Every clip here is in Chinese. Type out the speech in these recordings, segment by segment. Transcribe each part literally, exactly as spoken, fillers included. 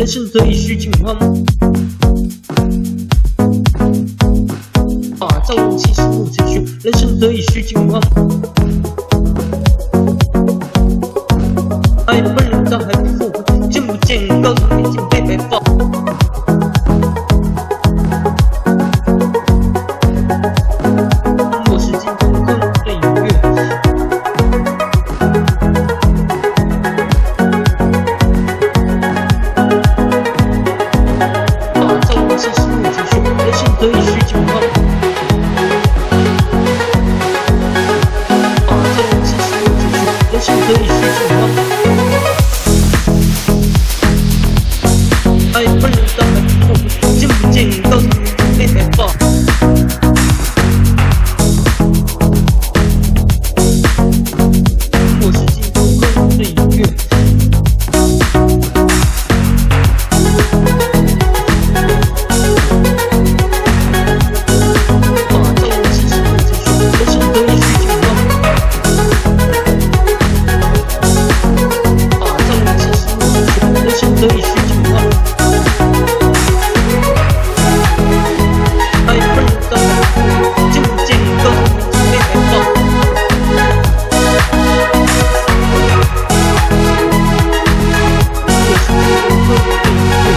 生得以虚境荒。啊，造物气势木子虚，人生得以虚境荒。爱本人到还不复活，见不见高堂面前被白发。我是金空空对月。啊，造物气势木子虚，人生得以虚境荒。啊，造物气势木子虚，人生得以虚境荒。爱本人到还不复活，见不见高堂面前被白发。我是金空空对月。啊，造物气势木子虚，人生得以虚境荒。啊，造物气势木子虚，人生得以虚境荒。爱本人到还不复活，见不见高堂面前被白发。我是金空空对月。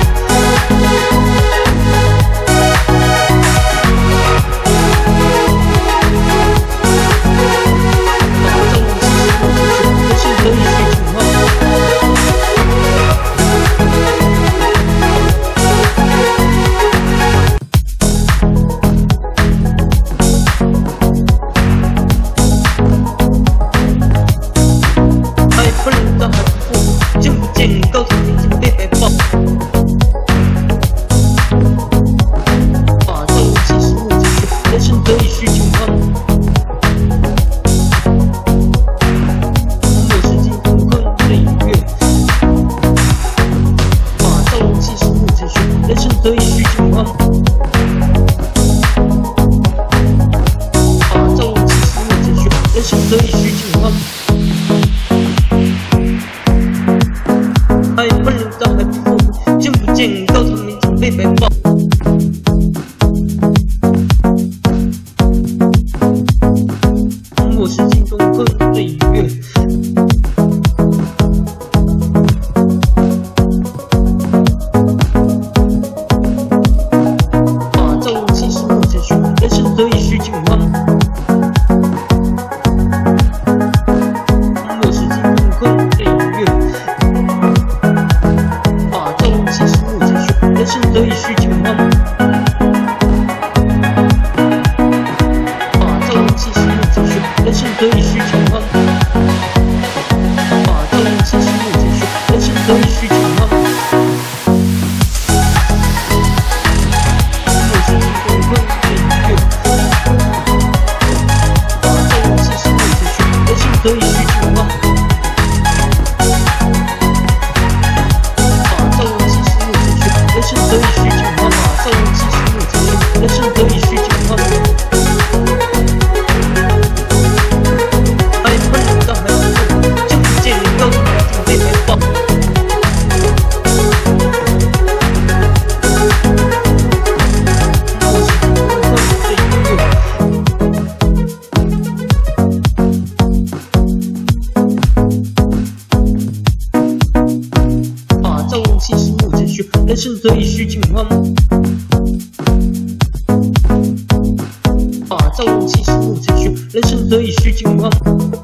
啊，造物气势木子虚，人生得以虚境荒。爱本人到还不复活，见不见高堂面前被白发。啊，造物气势木子虚，人生得以虚境荒。我是金空空对月。啊，造物气势木子虚，人生得以虚境荒。啊，造物气势木子虚，人生得以虚境荒。爱本人到还不复活，见不见高堂面前被白发。我是金空空对月。啊，造物气势木子虚，人生得以虚境荒。我是金空空对月。啊，造物气势木子虚，人生得以虚境荒。啊，造物气势木子虚，人生得以虚境荒。啊，造物气势木子虚，人生得以虚境荒。我是金空空对月。啊，造物气势木子虚，人生得以虚境荒。啊，造物气势木子虚，人生得以虚境荒。啊，造物气势木子虚，人生得以虚境荒。爱本人到还不复活，见不见高堂面前被白发。我是金空空对月。啊，造物气势木子虚，人生得以虚境荒。啊，造物气势木子虚，人生得以虚境荒。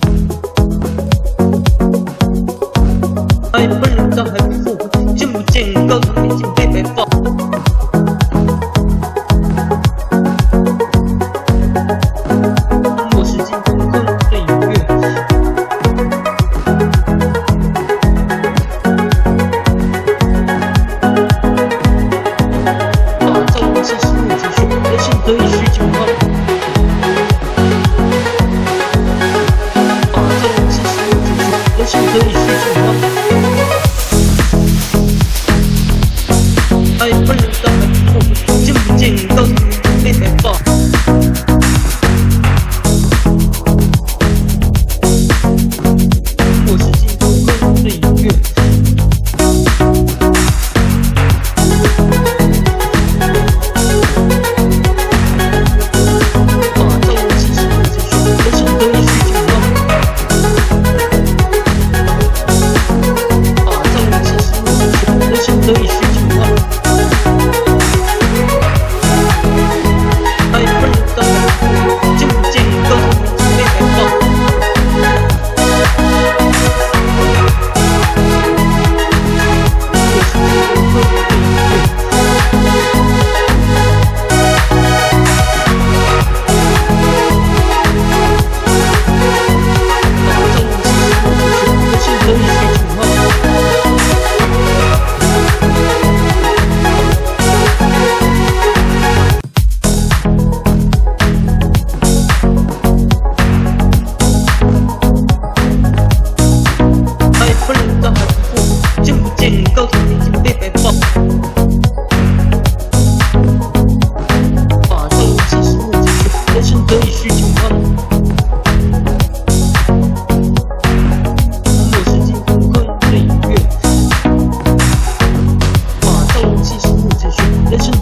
爱本人到还不复活，见不见高堂面前被白发。我是金空空对月。啊，造物气势木子虚，人生得以虚境荒。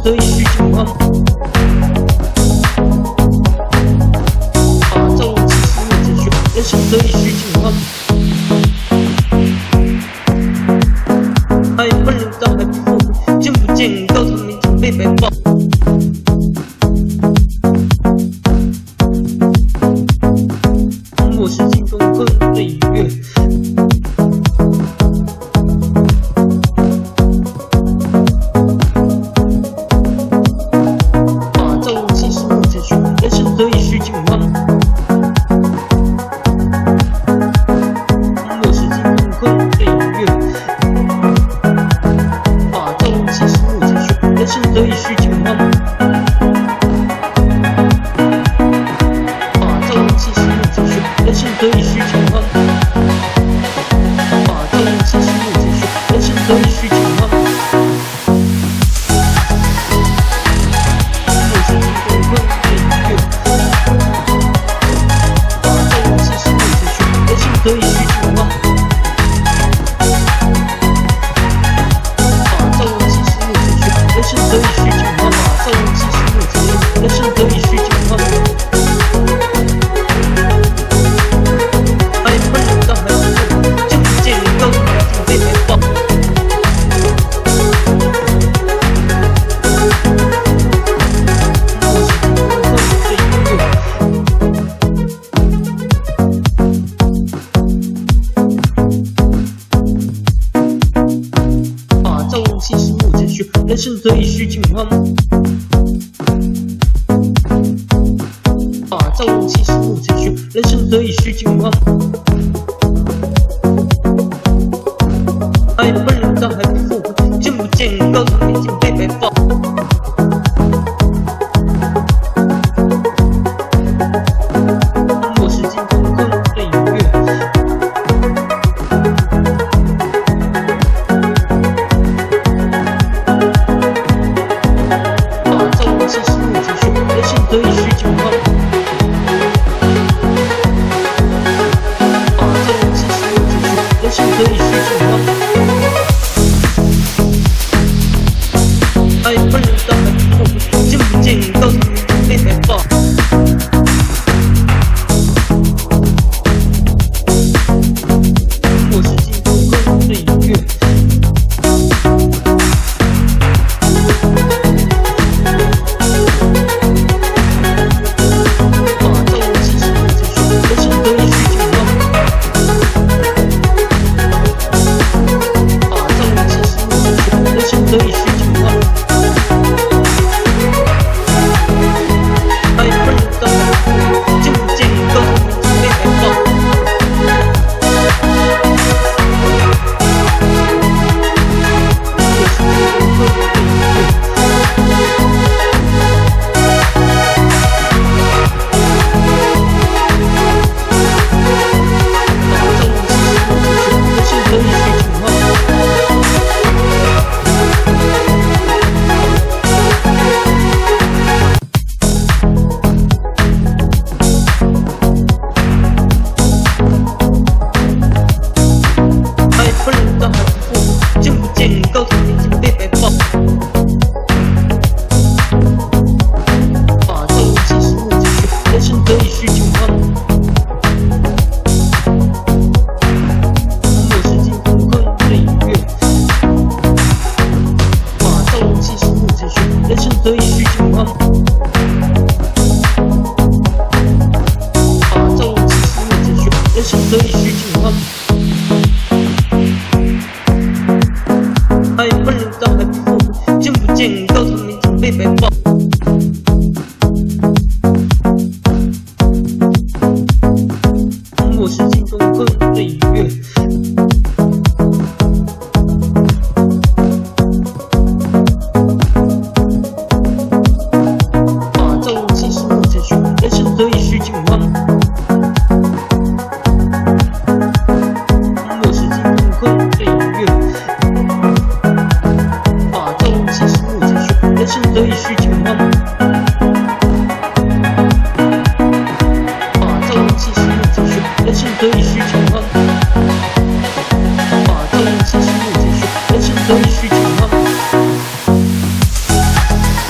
得以虚境望。把造物其实物之学，人生得以虚境望。还本人道还不后悔，见不见高堂明镜被白报。我是金风棍对月。得以虚境望，我是金风棍对月，把造物其实物之学，人生得以虚境望，把造物其实物之学，人生得以虚境望，把造物其实物之学，人生得以虚境望，我是金风棍对月。得以虚境望，把造物其实物之学，人生得以虚境望，把造物其实物之学，人生得以虚境望。还本人道还不后悔，见不见高堂明镜被白报。我是金风棍对月。造物其实物之学，人生得以虚境望。把造物其实物之学，人生得以虚境望。还本人道还不后悔，见不见高堂明镜被白报。我是金风棍对月。得以虚境望，把造物其实物之学，人生得以虚境望。还本人道还不后悔，见不见高堂明镜被白报。我是金风棍对月。得以虚境望，还本人道还不后悔，见不见高堂明镜被白报。我是金风棍对月。把造物其实物之学，人生得以虚境望。本人道还不后悔，见不见高堂明镜被白报。把造物其实物之学，人生得以虚境望。我是金风棍对月。把造物其实物之学，人生得以虚境望。把造物其实物之学，人生得以虚境望。还本人道还不后悔，见不见高堂明镜被白报。我是金风棍对月。把造物其实物之学，人生得以虚境望。我是金风棍对月。把造物其实物之学，人生得以虚境望。把造物其实物之学，人生得以虚境望。把造物其实物之学，人生得以虚境望。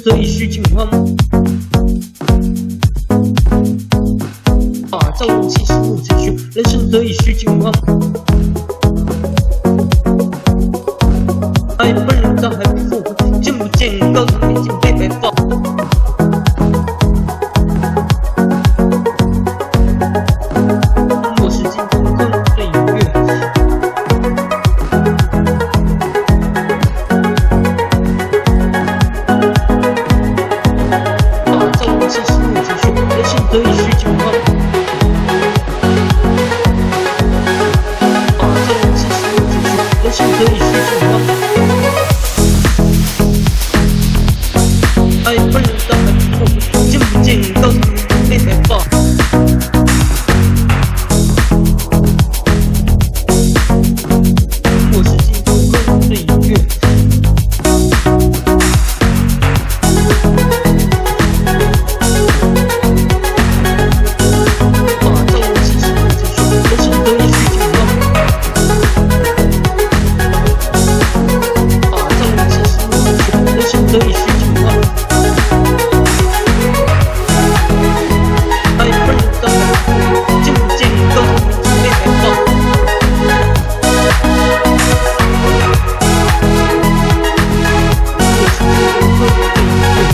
得以虚境荒，打造气势木子虚，人生得以虚境荒。爱本人但还不复活，见不见高堂面前被白发。我是金空空对月，打造气势木子虚，人生得以虚境荒。打造气势木子虚，人生得以虚境荒。爱本人但还不复活，见不见高堂面前被白发。我是金空空对月，打造气势木子虚，人生得以虚境荒。打造气势木子虚，人生得以虚境荒。爱本人但还不复活，见不见高堂面前被白发。我是金空空对月，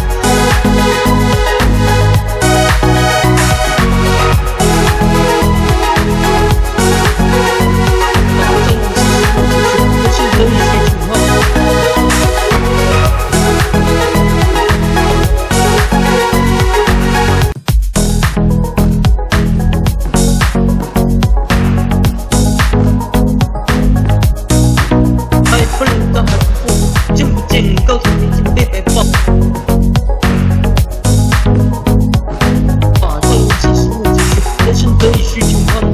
打造气势木子虚，人生得以虚境荒。爱本人但还不复活，见不见高堂面前被白发。打造气势木子虚，人生得以虚境荒。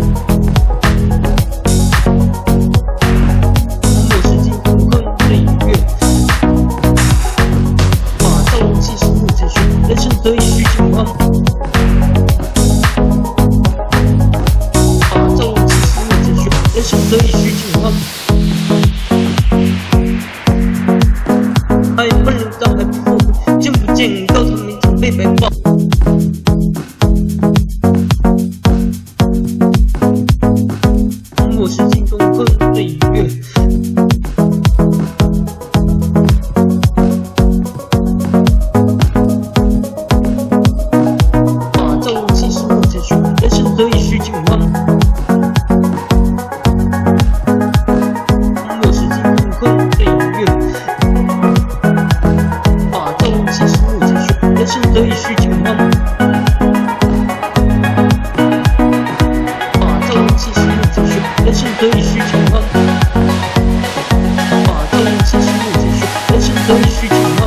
我是金空空对月，打造气势木子虚，人生得以虚境荒。打造气势木子虚，人生得以虚境荒。爱本人但还不复活，见不见高堂面前被白发。我是金空空对月，打造气势木子虚，人生得以虚境荒。我是金空空对月，打造气势木子虚，人生得以虚境荒。打造气势木子虚，人生得以虚境荒。打造气势木子虚，人生得以虚境荒。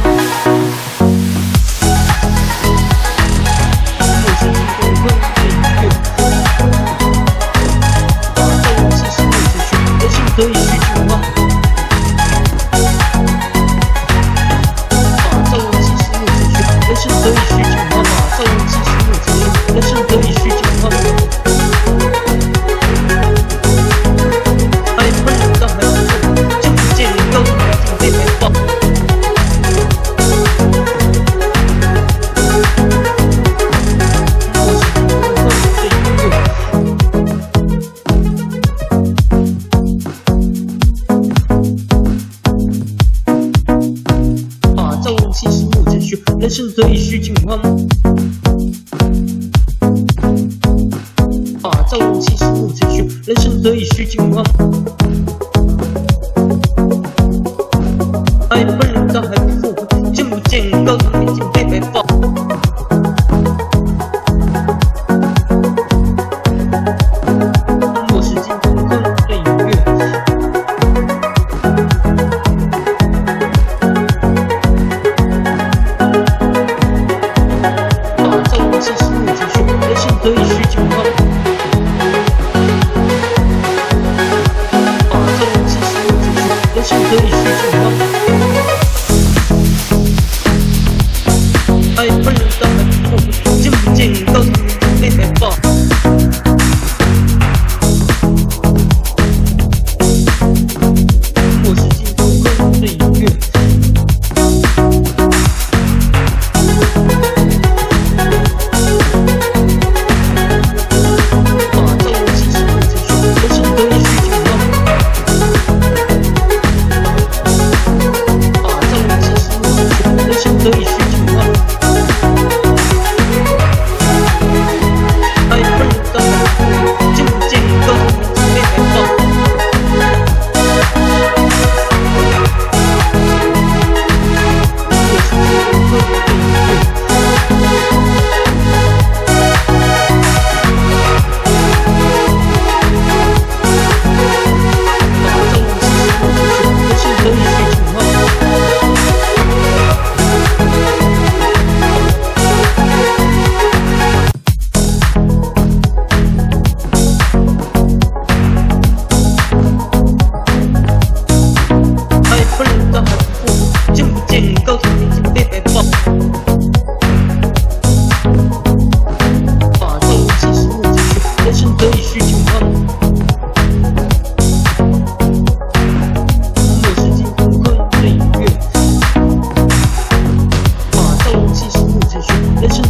我是金空空对月，打造气势木子虚，人生得以虚境荒。打造气势木子虚，人生得以虚境荒。打造气势木子虚，人生得以虚境荒。爱本人但还不复活，见不见高堂面前被白发。我是金空空对月，打造气势木子虚，人生得以虚境荒。打造气势木子虚，人生得以虚境荒。爱本人但还不复活，见不见高堂面前被白发。我是金空空对月，打造气势木子虚，人生得以虚境荒。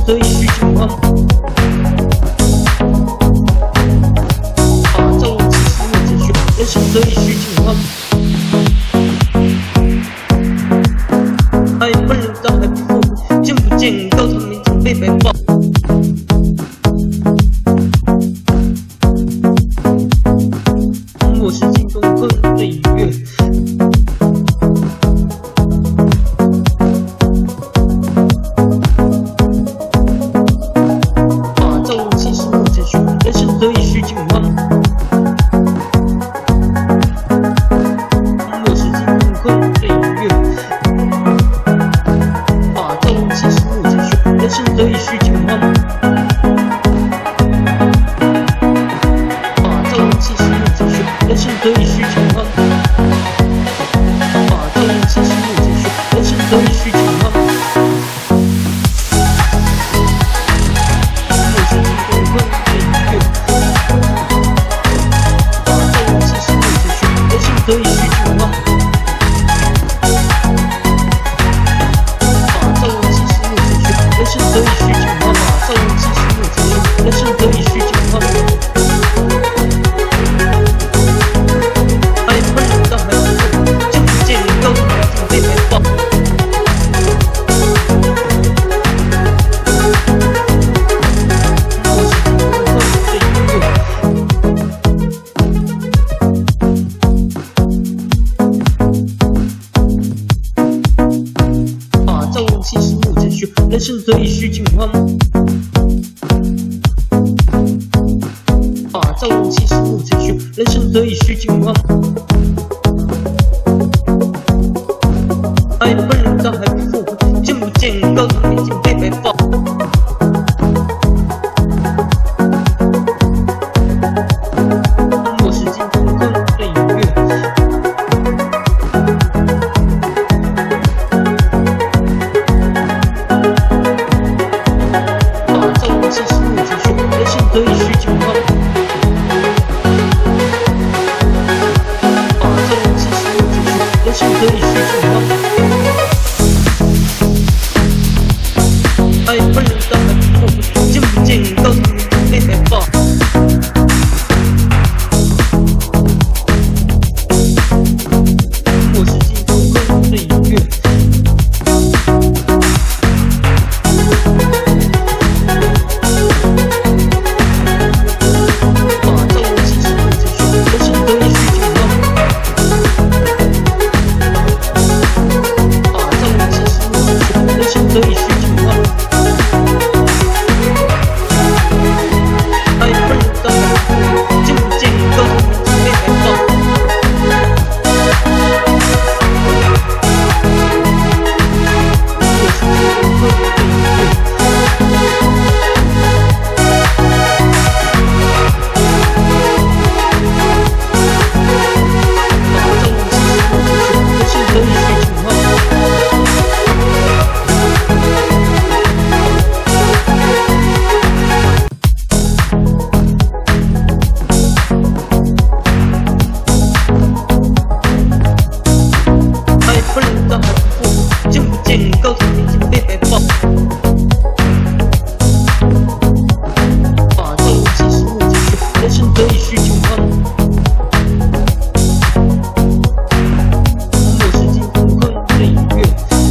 得以虚境望。把造物其实莫解决，人生得以虚境望。爱本人但还不后悔，见不见高堂明镜被白发。我是镜中困对月。人生得以虚境望，我是镜中困对月。把造物其实莫解决，人生得以虚境望。把造物其实莫解决，人生得以虚境望。把造物其实莫解决，人生得以虚境望。我是镜中困对月。得以虚境望，把造物其实莫解决，人生得以虚境望。把造物其实莫解决，人生得以虚境望。爱本人但还不后悔，见不见高堂明镜被白发。我是镜中困对月。造物其实莫解决，人生得以虚境望。把造物其实莫解决，人生得以虚境望。爱本人但还不后悔，见不见高堂明镜被白发。我是镜中困对月。其实莫解决，人生得以虚境望。把造物其实莫解决，人生得以虚境望。爱本人但还不后悔，见不见高堂明镜被白发。我是镜中困对月。得以虚境望，爱本人但还不后悔，见不见高堂明镜被白发。我是镜中困对月。把造物其实莫解决，人生得以虚境望。本人但还不后悔，见不见高堂明镜被白发。把造物其实莫解决，人生得以虚境望。我是镜中困对月。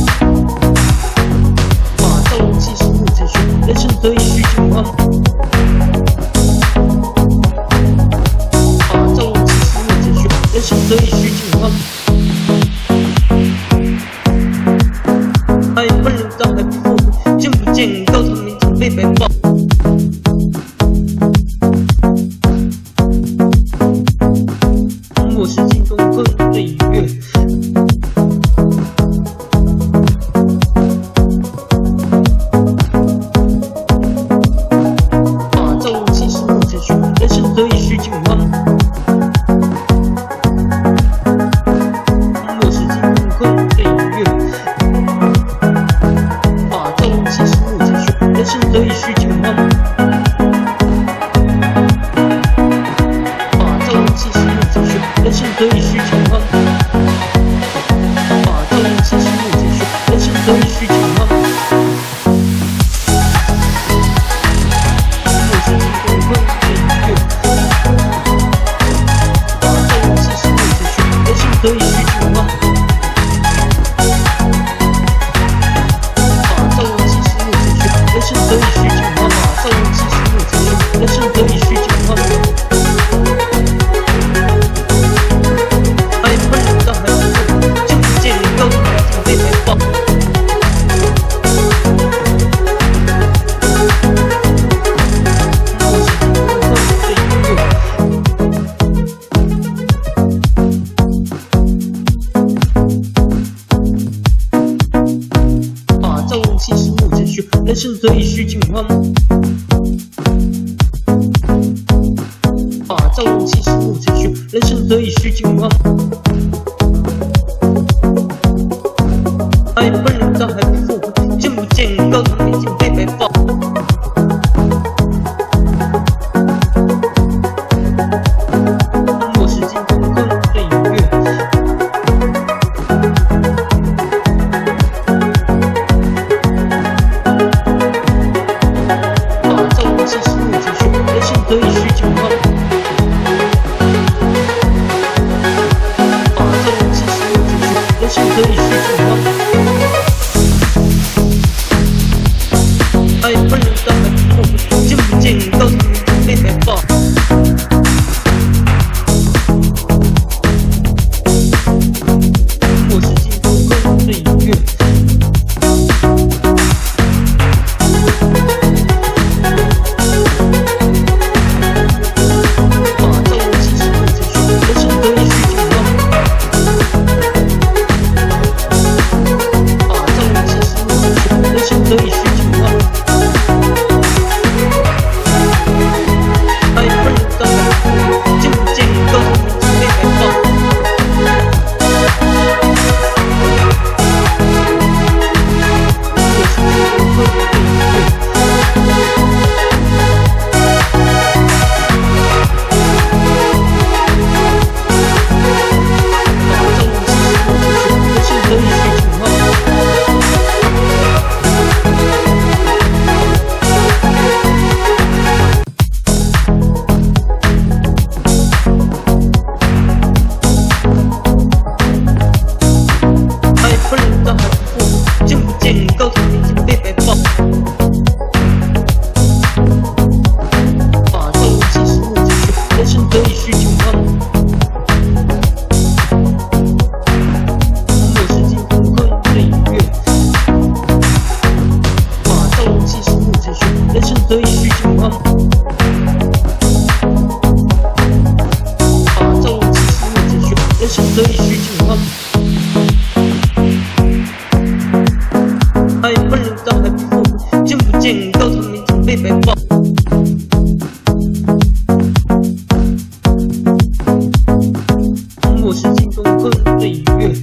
把造物其实莫解决，人生得以虚境望。把造物其实莫解决，人生得以虚境望。爱本人但还不后悔，见不见高堂明镜被白发。我是镜中困对月。把造物其实莫解决，人生得以虚境望。我是镜中困对月。把造物其实莫解决，人生得以虚境望。 以虚境化，造物即是木之虚，人生得以虚境化。爱不能到还不够，就不见你高中已经被排爆。造物即是木之虚，人生得以虚境化。啊，造物即是木之虚，人生得以虚境化。爱不能到还不复活，见不见高堂已经被排爆。我是金空空对月。得以虚境化，啊，造物即是木之虚，人生得以虚境化。爱不能到还不复活，见不见高堂已经被排爆。我是金空空对月。得以虚境化，爱不能到还不复活，见不见高堂已经被排爆。我是金空空对月。不能到还不复活，见不见高堂已经被排爆。啊，造物即是木之虚，人生得以虚境化。我是金空空对月。啊，造物即是木之虚，人生得以虚境化。啊，造物即是木之虚，人生得以虚境化。爱不能到还不复活，见不见高堂已经被排爆。我是金空空对月。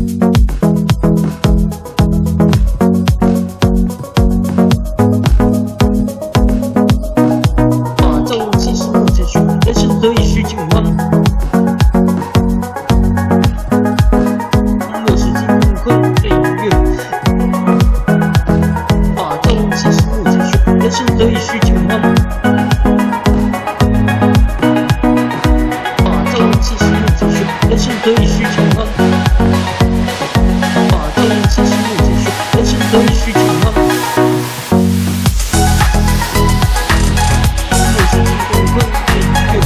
啊，造物即是木之虚，人生得以虚境化。我是金空空对月。人生得以虚境化，啊，造物即是木之虚，人生得以虚境化，啊，造物即是木之虚，人生得以虚境化。我是金空空对月。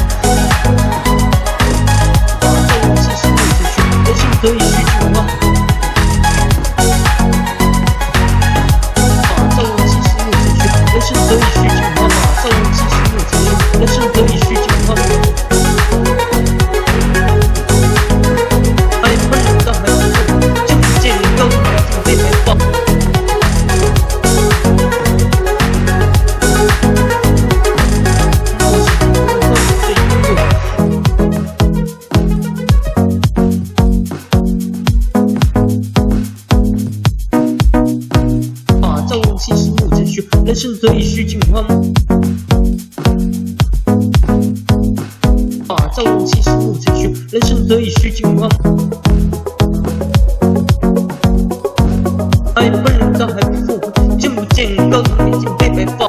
啊，造物即是木之虚，人生得以虚境化。人生得以虚境化，造物即是木之虚，人生得以虚境化。爱不能到还不复活，见不见高堂已经被排爆。我是金空空对月。啊，造物即是木之虚，人生得以虚境化。啊，造物即是木之虚，人生得以虚境化。爱不能到还不复活，见不见高堂已经被排爆。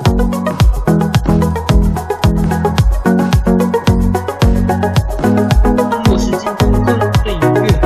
我是金空空对月。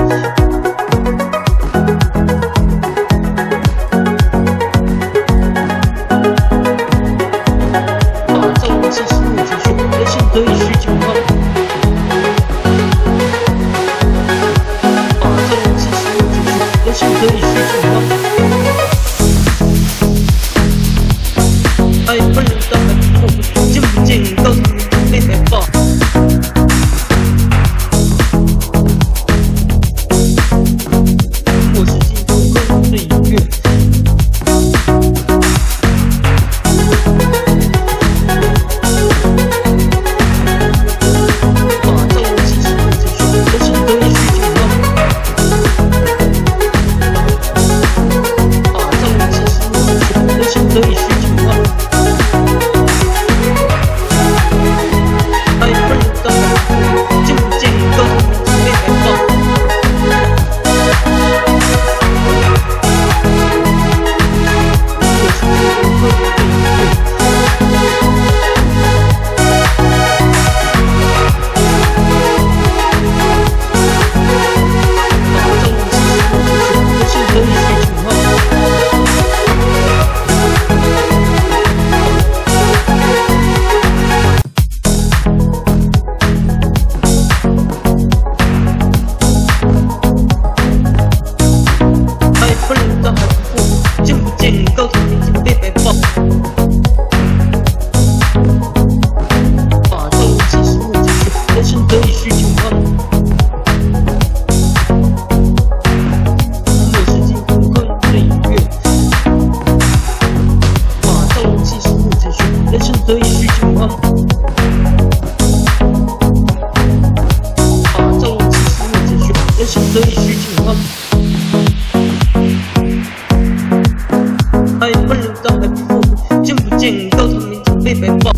哲学，人生得以虚境望。法造物其实物哲学，人生得以虚境望。爱本人当还不后悔，见不见高堂明镜被白报。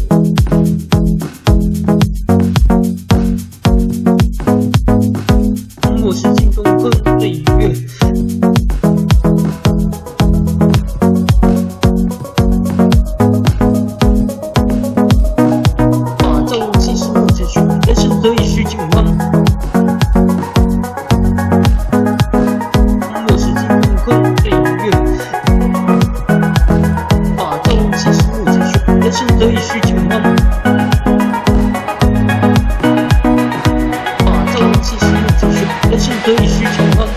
我是镜中喝醉月。人生得以虚境望，我是金中困对月。法造物其实物哲学，人生得以虚境望。法造物其实物哲学，人生得以虚境望。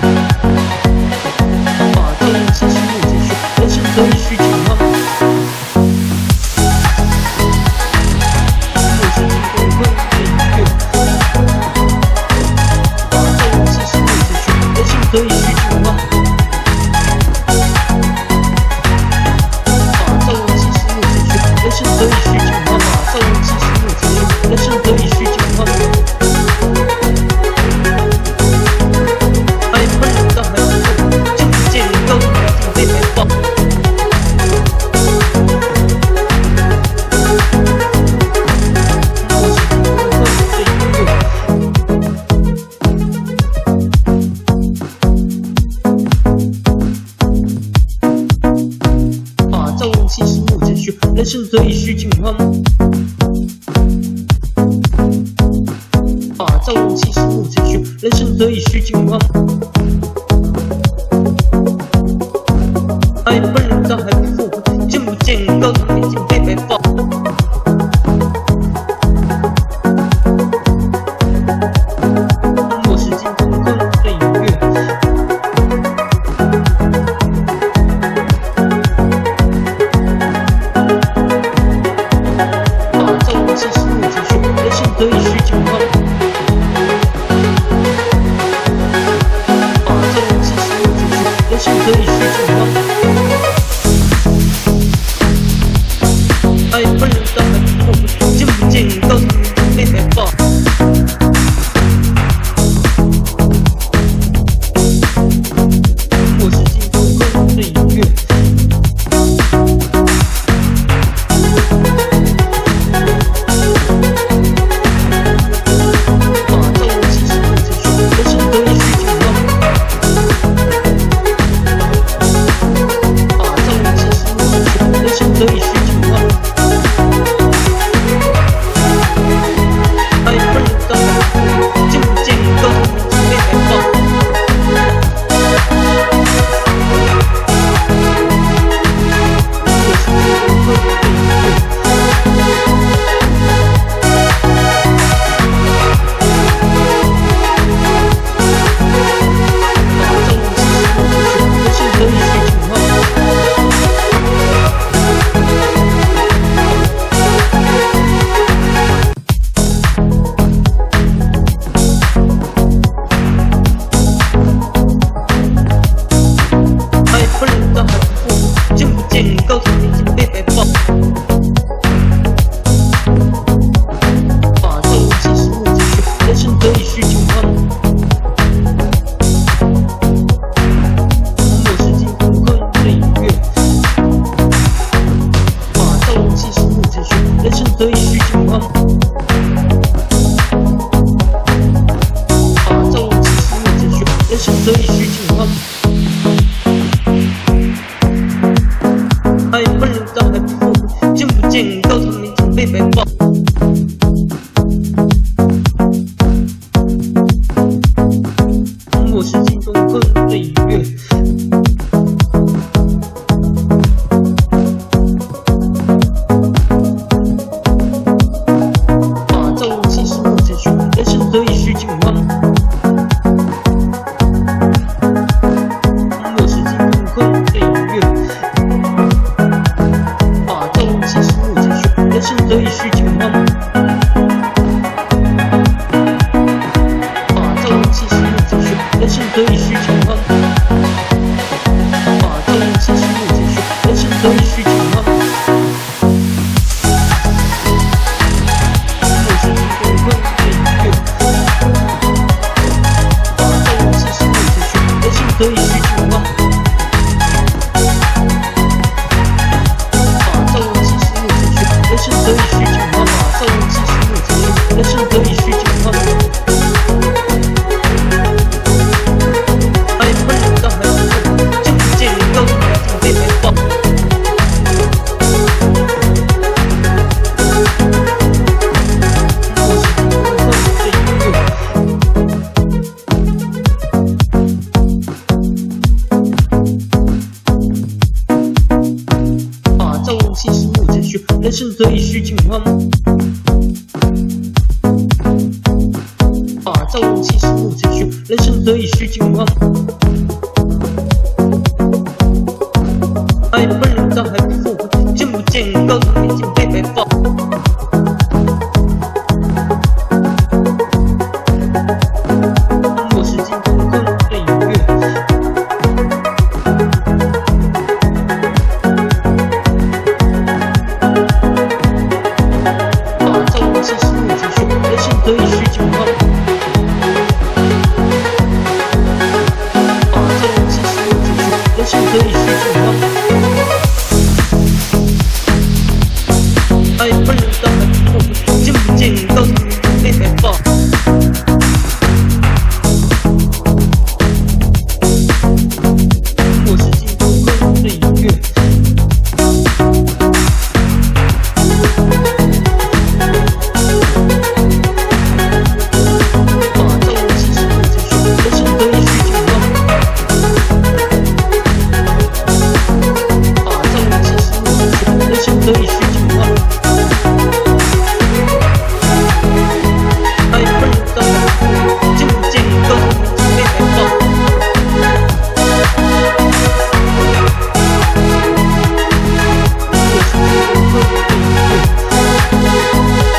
法造物其实物哲学，人生得以虚境望。我是金中困对月。得以虚境望，法造物其实物哲学，人生得以虚境望。法造物其实物哲学，人生得以虚境望。爱本人当还不后悔，见不见高堂明镜被白报。我是金中困对月。其实物哲学，人生得以虚境望。法造物其实物哲学，人生得以虚境望。爱本人当还不后悔，见不见高堂明镜被白报。我是金中困对月。得以虚境望，法造物其实物哲学，人生得以虚境望。爱本人当还不后悔，见不见高堂明镜被白报。我是金中困对月。得以虚境望，爱本人当还不后悔，见不见高堂明镜被白报。我是金中困对月。法造物其实物哲学，人生得以虚境望。本人当还不后悔，见不见高堂明镜被白报。法造物其实物哲学，人生得以虚境望。我是金中困对月。法造物其实物哲学，人生得以虚境望。法造物其实物哲学，人生得以虚境望。爱本人当还不后悔，见不见高堂明镜被白报。我是金中困对月。法造物其实物哲学，人生得以虚境望。我是金中困对月。法造物其实物哲学，人生得以虚境望。法造物其实物哲学，人生得以虚境望。法造物其实物哲学，人生得以虚境望。 续，人生得以虚境欢。把朝阳气势目前续，人生得以虚境欢。爱本人但还不后悔，见不见高堂已经被白发。我是金空空对音乐。把朝阳气势目前续，人生得以虚境欢。把朝阳气势目前续，人生得以虚境欢。爱本人但还不后悔，见不见高堂已经被白发。我是金空空对音乐。把朝阳气势目前续，人生得以虚境欢。把朝阳气势目前续，人生得以虚境欢。爱本人但还不后悔，见不见高堂已经被白发。我是金空空对音乐。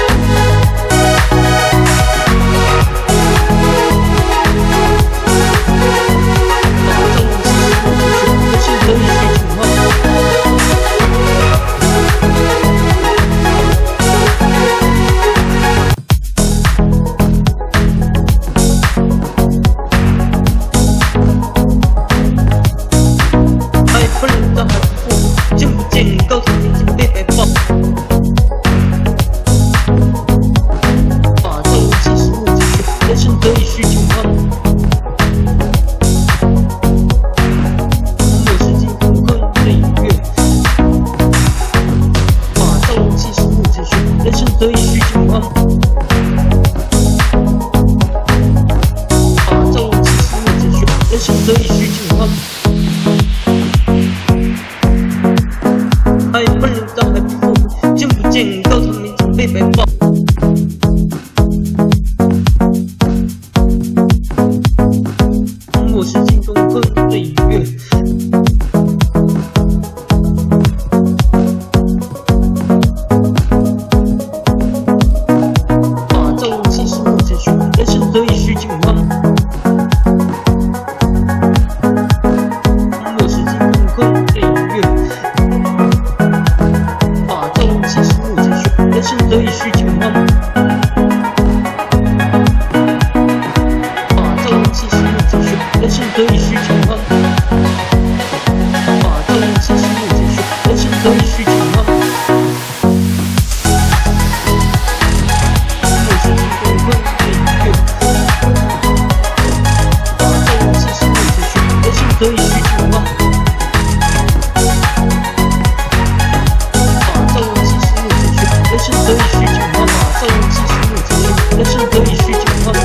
把朝阳气势目前续，人生得以虚境欢。爱本人但还不后悔，见不见高堂已经被白发。把朝阳气势目前续，人生得以虚境欢。我是金空空对音乐。把朝阳气势目前续，人生得以虚境欢。把朝阳气势目前续，人生得以虚境欢。爱本人但还不后悔，见不见高堂已经被白发。我是金空空对音乐。把朝阳气势目前续，人生得以虚境欢。我是金空空对音乐。把朝阳气势目前续，人生得以虚境欢。把朝阳气势目前续，人生得以虚境欢。把朝阳气势目前续，人生得以虚境欢。我是金空空对音乐。把朝阳气势目前续，人生得以虚境欢。把朝阳气势目前续，人生得以虚境欢。把朝阳气势目前续，人生得以虚境欢。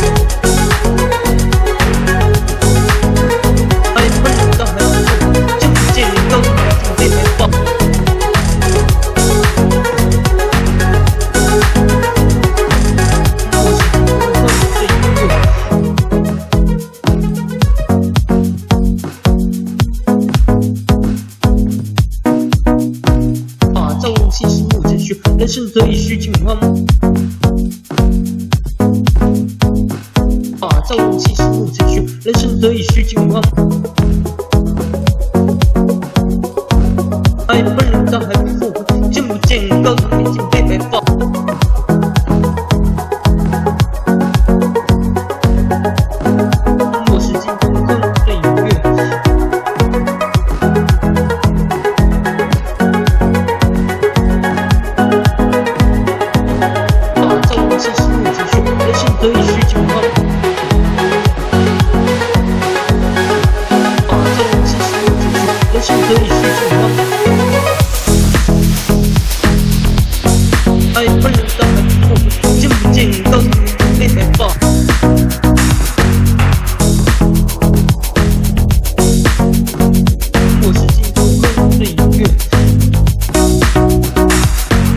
爱本人但还不后悔，见不见高堂已经被白发。我是金空空对音乐。把朝阳气势目前续，人生得以虚境欢。把朝阳气势目前续，人生得以虚境欢。爱本人但还不后悔，见不见高堂已经被白发。我是金空空对音乐。把朝阳气势目前续，人生得以虚境欢。把朝阳气势目前续，人生得以虚境欢。爱本人但还不后悔，见不见高堂已经被白发。我是金空空对音乐。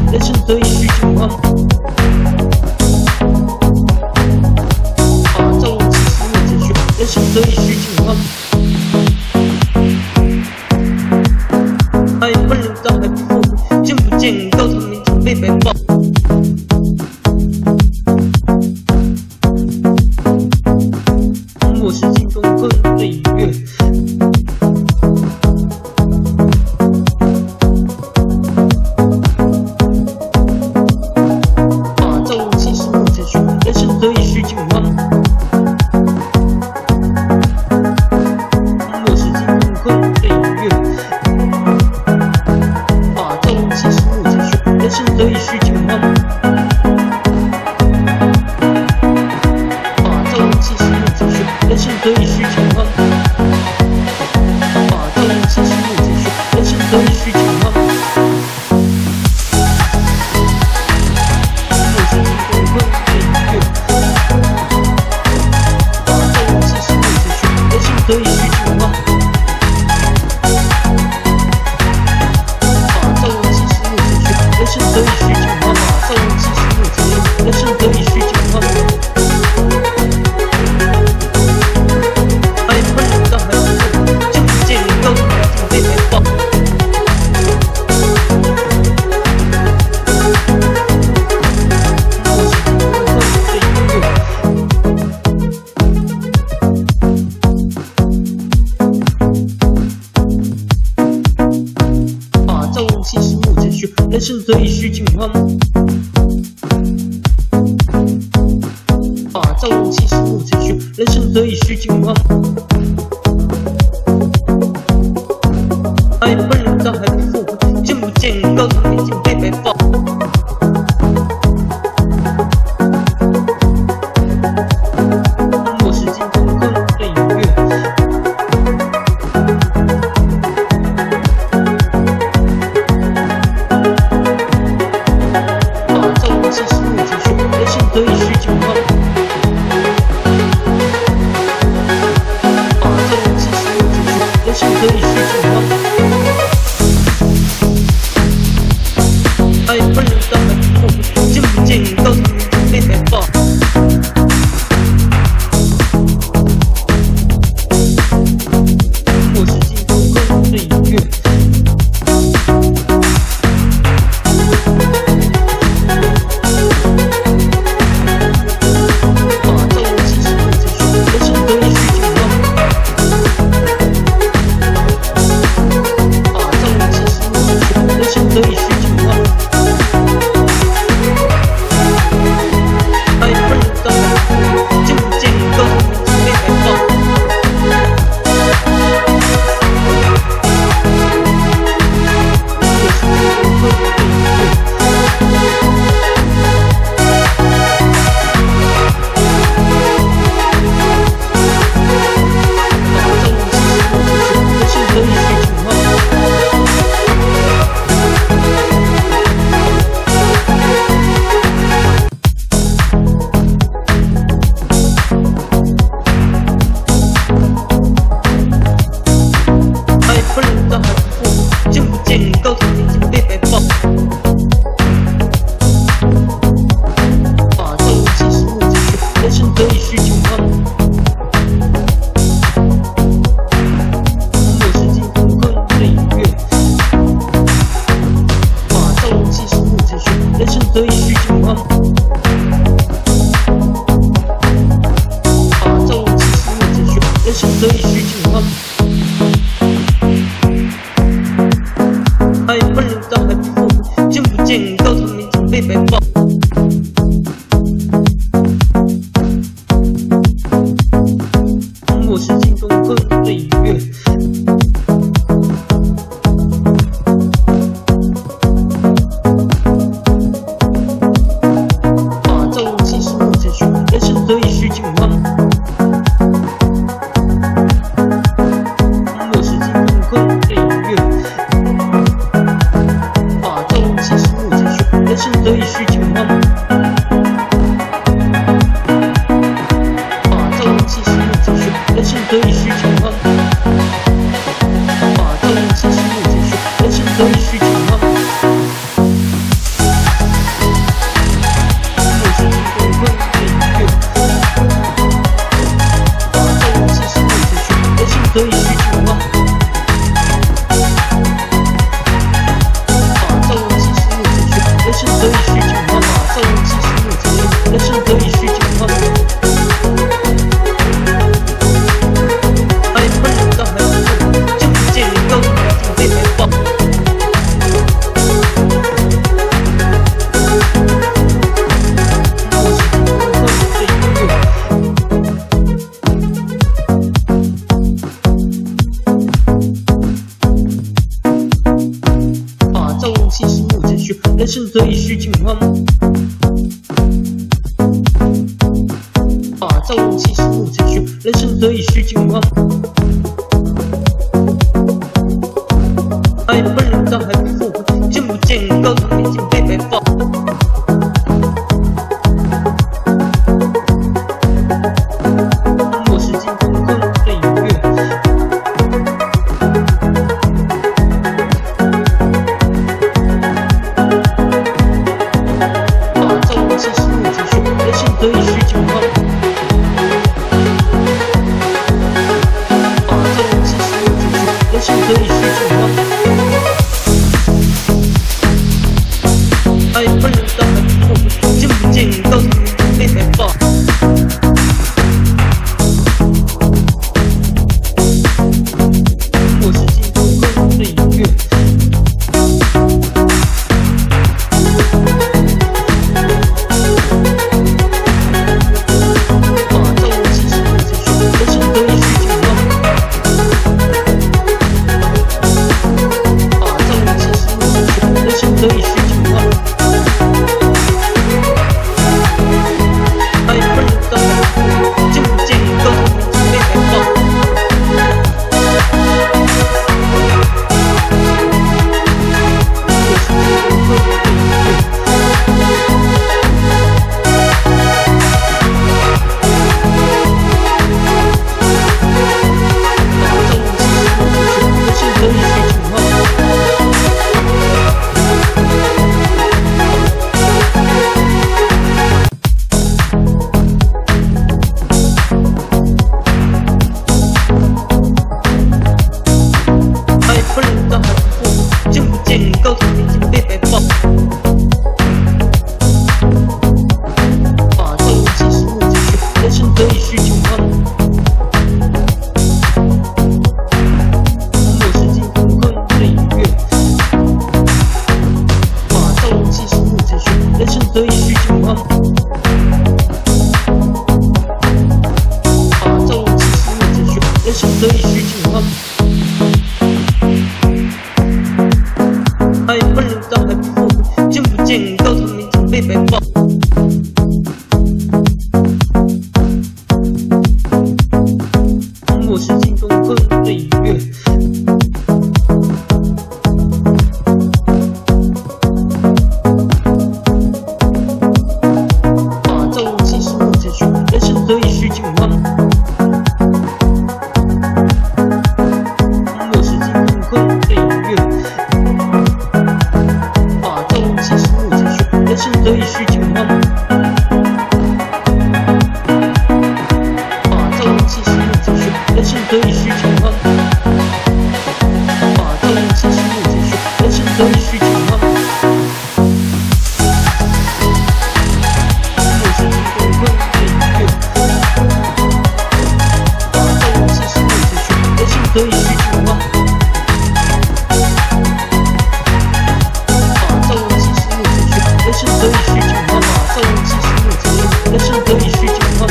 人生得意须尽欢。啊，朝夕思暮自学，人生得意须尽欢。爱温柔到还不后悔，见不见高堂明镜悲白发。我是镜中困对月。人生得意须尽欢。我是镜中困对月。啊，朝夕思暮自学，人生得意须尽欢。啊，朝夕思暮自学，人生得意须尽欢。啊，朝夕思暮自学，人生得意须尽欢。我是镜中困对月。得意须尽欢。啊，朝夕思暮自学，人生得意须尽欢。啊，朝夕思暮自学，人生得意须尽欢。爱温柔到还不后悔，见不见高堂明镜悲白发。我是镜中困对月。朝夕思暮自学，人生得意须尽欢。啊，朝夕思暮自学，人生得意须尽欢。爱温柔到还不后悔，见不见高堂明镜悲白发。我是镜中困对月。朝夕思暮自学，人生得意须尽欢。啊，朝夕思暮自学，人生得意须尽欢。爱温柔到还不后悔，见不见高堂明镜悲白发。我是镜中困对月。得意须尽欢。爱温柔到还不后悔，见不见高堂明镜悲白发。我是镜中困对月。啊，朝夕思暮自学，人生得意须尽欢。温柔到还不后悔，见不见高堂明镜悲白发。啊，朝夕思暮自学，人生得意须尽欢。我是镜中困对月。啊，朝夕思暮自学，人生得意须尽欢。啊，朝夕思暮自学，人生得意须尽欢。爱温柔到还不后悔，见不见高堂明镜悲白发。我是镜中困对月。啊，朝夕思暮自学，人生得意须尽欢。我是镜中困对月。啊，朝夕思暮自学，人生得意须尽欢。 纵其实木子虚，人生得意须尽欢。啊，纵其实木子虚，人生得意须尽欢。爱本人当还不复活，见不见高堂面前被白发。我是金空空对月。啊，纵其实木子虚，人生得意须尽欢。啊，纵其实木子虚，人生得意须尽欢。爱本人当还不复活，见不见高堂面前被白发。我是金空空对月。啊，纵其实木子虚，人生得意须尽欢。啊，纵其实木子虚，人生得意须尽欢。爱本人当还不复活，见不见高堂面前被白发。我是金空空对月。啊，纵其实木子虚，人生得意须尽欢。爱本人当还不复活，见不见高堂面前被白发。啊，纵其实木子虚，人生得意须尽欢。我是金空空对月。啊，纵其实木子虚，人生得意须尽欢。啊，纵其实木子虚，人生得意须尽欢。爱本人当还不复活，见不见高堂面前被白发。我是金空空对月。啊，纵其实木子虚，人生得意须尽欢。我是金空空对月。啊，纵其实木子虚，人生得意须尽欢。啊，纵其实木子虚，人生得意须尽欢。啊，纵其实木子虚，人生得意须尽欢。我是金空空对月。啊，纵其实木子虚，人生得意须尽欢。啊，纵其实木子虚，人生得意须尽欢。啊，纵其实木子虚，人生得意须尽欢。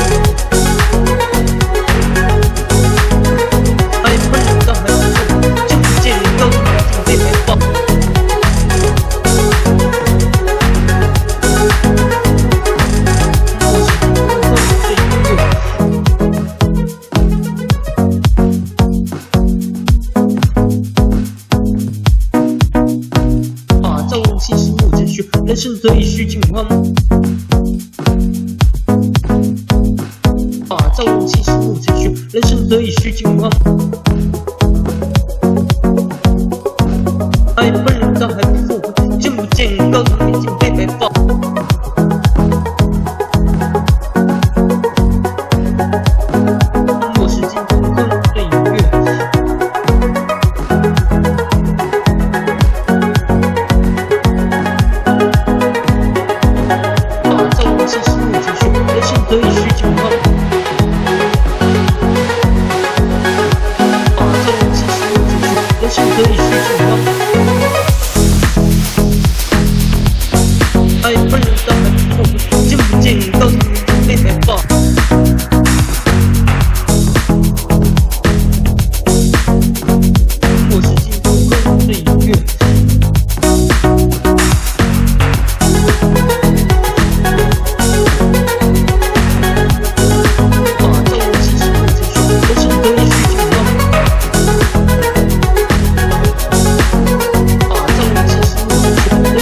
爱本人当还不复活，见不见高堂面前被白发。我是金空空对月。啊，纵其实木子虚，人生得意须尽欢。啊，纵其实木子虚，人生得意须尽欢。爱本人当还不复活，见不见高堂面前被白发。我是金空空对月。啊，纵其实木子虚，人生得意须尽欢。啊，纵其实木子虚，人生得意须尽欢。爱本人当还不复活，见不见高堂面前被白发。我是金空空对月。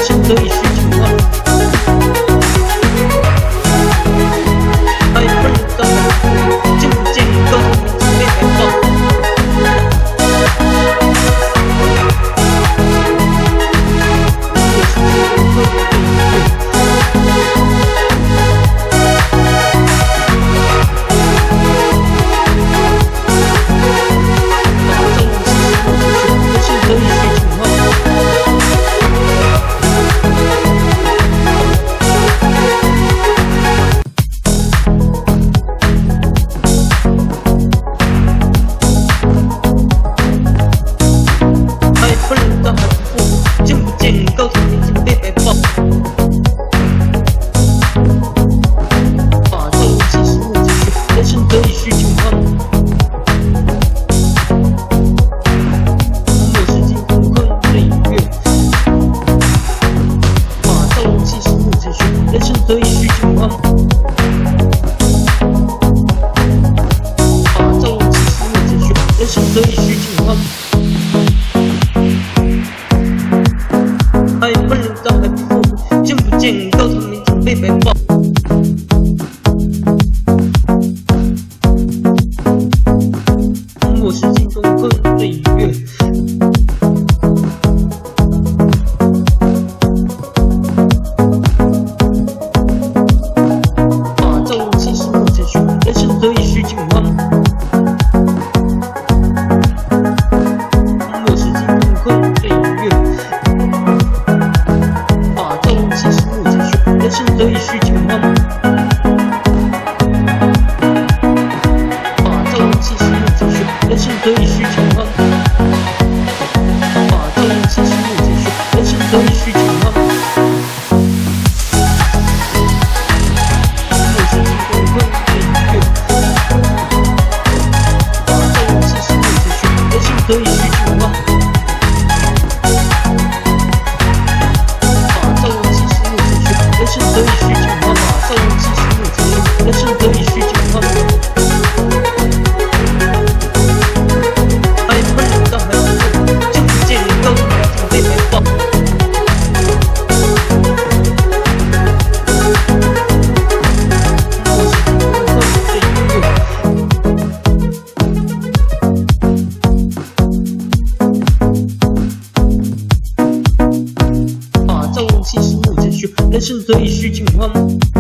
生得以虚情望。爱不能当海父，见不见高堂明镜被白发。高堂明镜被白发，法照无其实目之学，人生得以虚情望。莫使金昏昏对影月，法照无其实目之学，人生得以虚情望。法照无其实目之学，人生得以虚情望。爱不能当海父，见不见高堂明镜被白发。莫使金昏昏对影月，法照无其实目之学，人生得以虚情望。莫使金昏昏对影月。人生得以虚情望，法照无其实目之学，人生得以虚情望。法照无其实目之学，人生得以虚情望。莫使金昏昏对影月，法照无其实目之学，人生得以虚情望。人生得以虚情望，法照无其实目之学，人生得以虚情望。爱不能当海父，见不见高堂明镜被白发。莫使金昏昏对影月，法照无其实目之学，人生得以虚情望。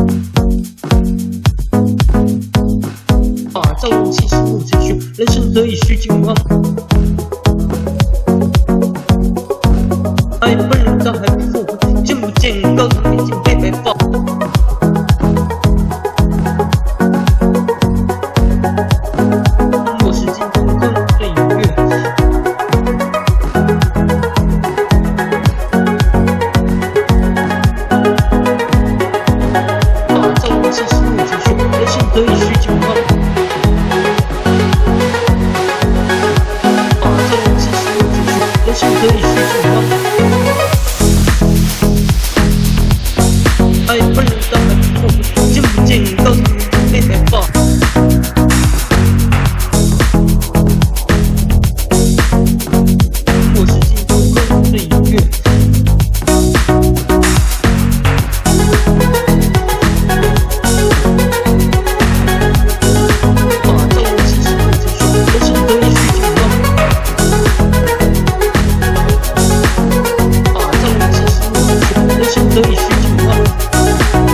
法照无其实目之学，人生得以虚情望。爱不能当海父，见不见高堂明镜被白发。莫使金昏昏对影月，法照无其实目之学，人生得以虚情望。法照无其实目之学，人生得以虚情望。爱不能当海父，见不见高堂明镜被白发。莫使金昏昏对影月，法照无其实目之学，人生得以虚情望。法照无其实目之学，人生得以虚情望。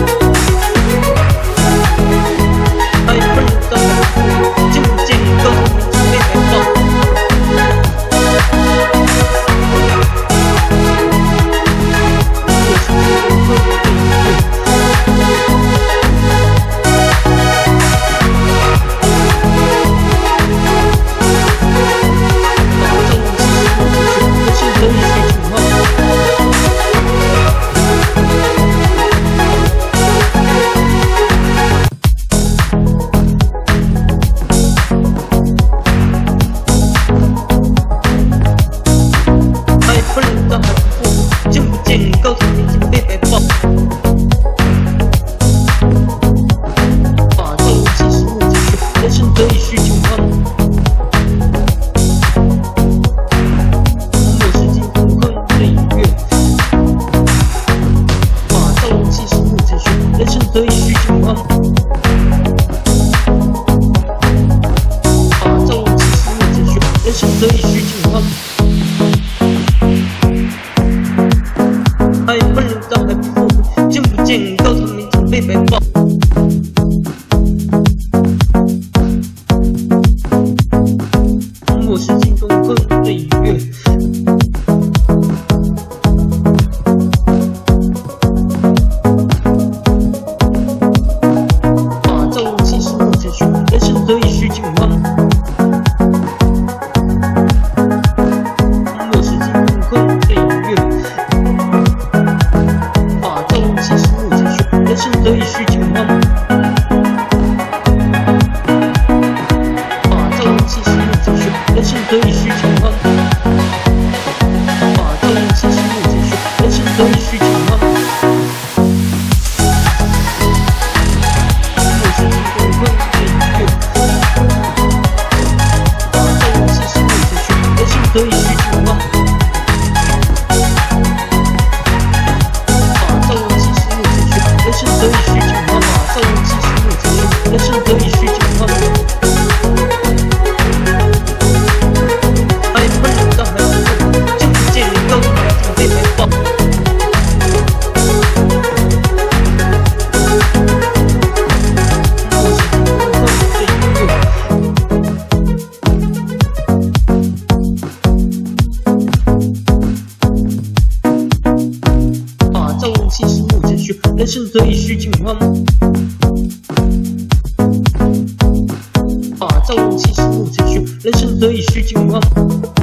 还不后悔，见不见高堂明镜被白报。我是镜中困岁月，把朝气是木之虚，人生得以须尽欢。我是镜中困岁月，把朝气是木之虚，人生得以须尽欢。人生得以须尽欢，把朝气是木之虚，人生得以须尽欢。我是镜中困岁月，把朝气是木之虚，人生得以须尽欢。把朝气是木之虚，人生得以须尽欢。把朝气是木之虚，人生得以须尽欢。朝气是木之虚，人生得以须尽欢。把朝气是木之虚，人生得以须尽欢。